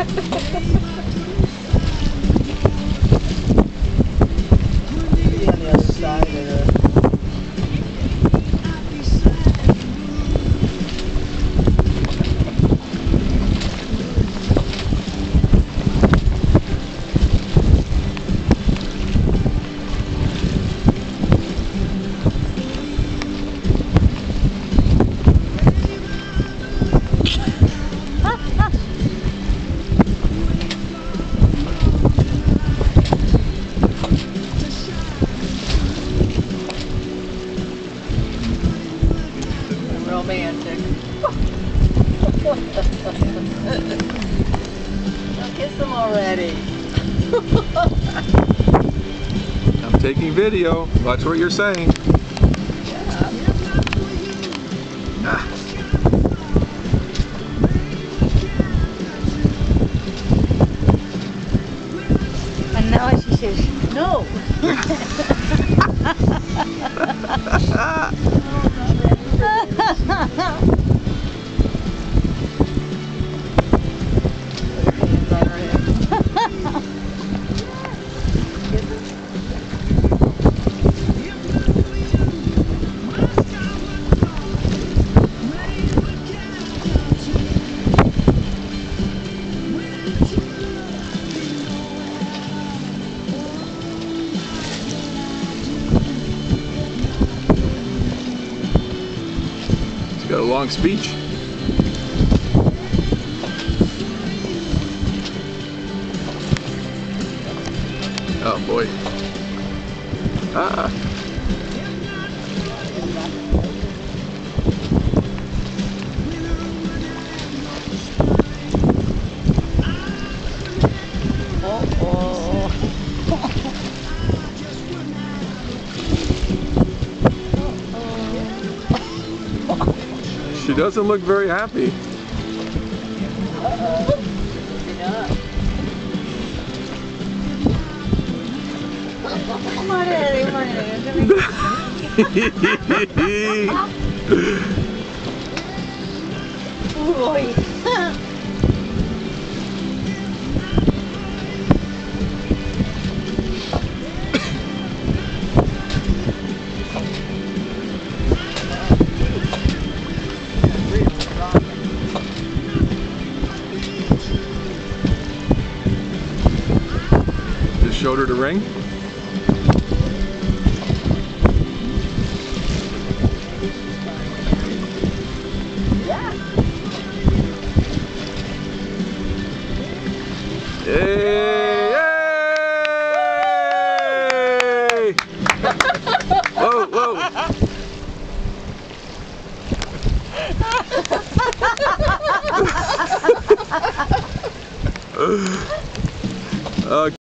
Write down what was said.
Be on the other side of the... Romantic. I'll kiss them already. I'm taking video. Watch what you're saying. Yeah. Ah. And now she says, no. He's got a long speech. Oh boy. Ah. She doesn't look very happy. Come on, Eddie, come on, Eddie. Just showed her the ring. Yay! Yay! Whoa, whoa! Okay.